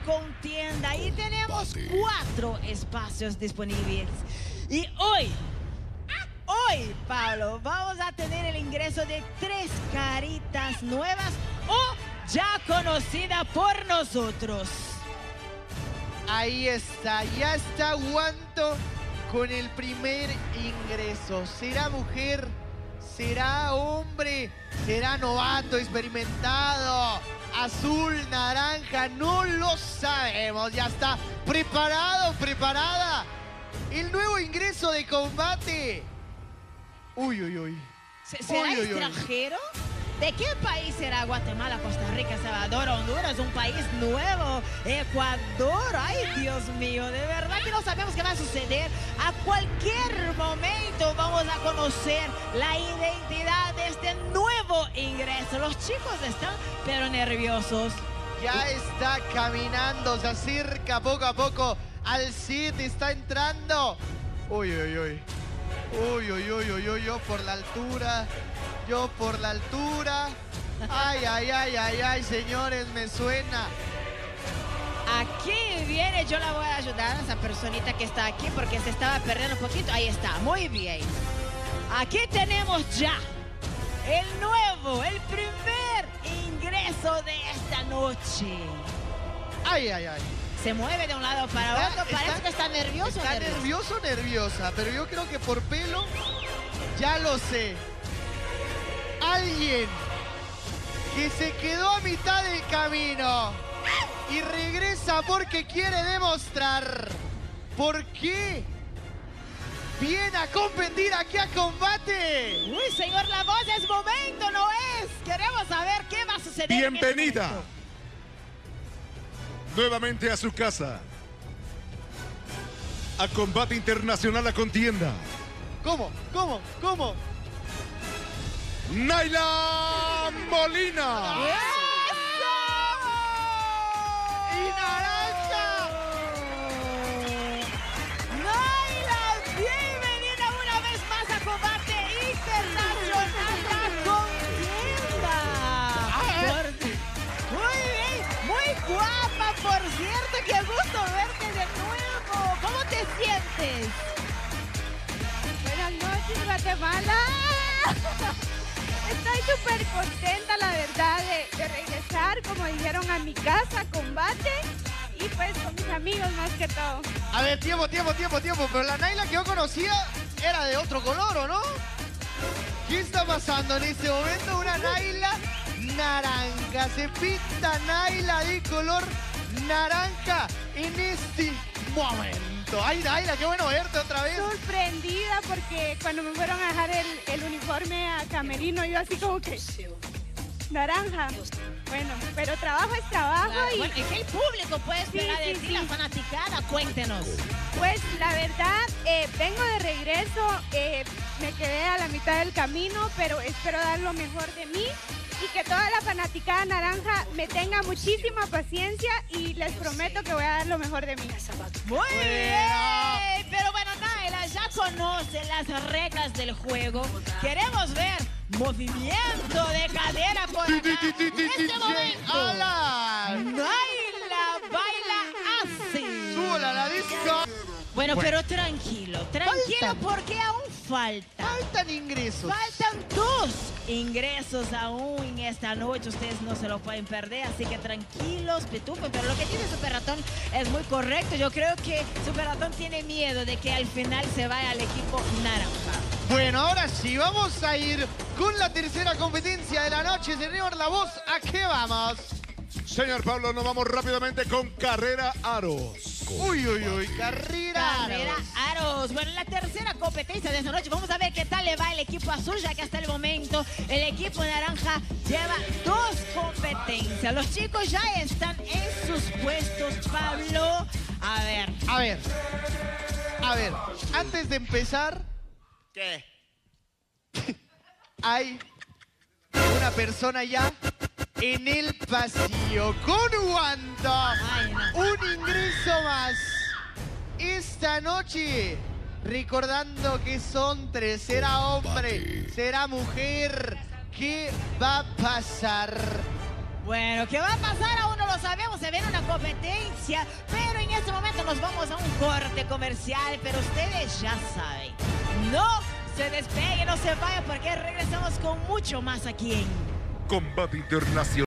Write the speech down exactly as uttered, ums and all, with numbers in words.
contienda y tenemos cuatro espacios disponibles. Y hoy, hoy, Pablo, vamos a tener el ingreso de tres caritas nuevas o ya conocidas por nosotros. Ahí está, ya está Guanto con el primer ingreso. ¿Será mujer? ¿Será hombre? ¿Será novato, experimentado? Azul, naranja, no lo sabemos. Ya está preparado, preparada. El nuevo ingreso de combate. Uy, uy, uy. ¿Será uy, uy, extranjero? Uy. ¿De qué país será Guatemala, Costa Rica, Salvador, Honduras? Un país nuevo. Ecuador. Ay, Dios mío, de verdad que no sabemos qué va a suceder. A cualquier momento vamos a conocer la identidad de este nuevo ingreso. Los chicos están pero nerviosos. Ya está caminando, se acerca poco a poco al siete, está entrando. Uy, uy, uy. Uy, uy, uy, uy, uy, yo por la altura. Yo por la altura. Ay, ay, ay, ay, ay, señores, me suena. Aquí viene, yo la voy a ayudar a esa personita que está aquí porque se estaba perdiendo un poquito. Ahí está, muy bien. Aquí tenemos ya el nuevo, el primer ingreso de esta noche. Ay, ay, ay. Se mueve de un lado para está, otro, parece está, que está nervioso. Está nervioso, nerviosa, pero yo creo que por pelo, ya lo sé. Alguien que se quedó a mitad del camino y regresa porque quiere demostrar por qué viene a competir aquí a combate. Uy, señor La Voz, es momento, ¿no es? Queremos saber qué va a suceder. Bienvenida en este nuevamente a su casa. A combate internacional, a contienda. ¿Cómo? ¿Cómo? ¿Cómo? Naila Molina. ¡Eso! ¡Y naranja! Naila, bienvenida una vez más a Combate Internacional La Contienda. Por... Muy bien, muy guapa, por cierto. Qué gusto verte de nuevo. ¿Cómo te sientes? Buenas noches, Guatemala. Estoy súper contenta, la verdad, de, de regresar, como dijeron, a mi casa, combate, y pues con mis amigos más que todo. A ver, tiempo, tiempo, tiempo, tiempo, pero la Naila que yo conocía era de otro color, ¿o no? ¿Qué está pasando en este momento? Una Naila naranja, se pinta Naila de color naranja en este momento. Ay, Naila, qué bueno verte otra vez. Sorprendida porque cuando me fueron a dejar el, el uniforme a camerino, yo así como que... naranja. Bueno, pero trabajo es trabajo. Claro, y... bueno, ¿y qué el público puede esperar Sí, de sí, ti, sí. la fanaticada? Cuéntenos. Pues la verdad, eh, vengo de regreso, eh, me quedé a la mitad del camino, pero espero dar lo mejor de mí y que toda la fanaticada naranja me tenga muchísima paciencia y les prometo que voy a dar lo mejor de mí. Muy Bueno. bien, pero bueno, Naila ya conoce las reglas del juego. Queremos ver movimiento de cadera por acá. En este momento, ¡Alan! Naila baila así. ¡Súbela a la disco! Bueno, Bueno. pero tranquilo, tranquilo Faltan. porque aún falta. Faltan ingresos. Faltan dos ingresos aún en esta noche. Ustedes no se lo pueden perder, así que tranquilos, pitufos. Pero lo que tiene Super Ratón es muy correcto. Yo creo que Super Ratón tiene miedo de que al final se vaya al equipo naranja. Bueno, ahora sí, vamos a ir con la tercera competencia de la noche. Señor La Voz, ¿a qué vamos? Señor Pablo, nos vamos rápidamente con Carrera Aros. Uy, uy, uy, carrera. Carrera Aros. Bueno, en la tercera competencia de esta noche vamos a ver qué tal le va el equipo azul, ya que hasta el momento el equipo naranja lleva dos competencias. Los chicos ya están en sus puestos, Pablo. A ver. A ver, a ver, antes de empezar, ¿Qué? hay una persona ya en el pasillo con guanto. Ay, no. Un ingreso más esta noche. Recordando que son tres. ¿Será hombre? ¿Será mujer? ¿Qué va a pasar? Bueno, ¿qué va a pasar? Aún no lo sabemos, se viene una competencia, pero en este momento nos vamos a un corte comercial, pero ustedes ya saben, no se despeguen, no se vayan, porque regresamos con mucho más aquí en Combate Internacional.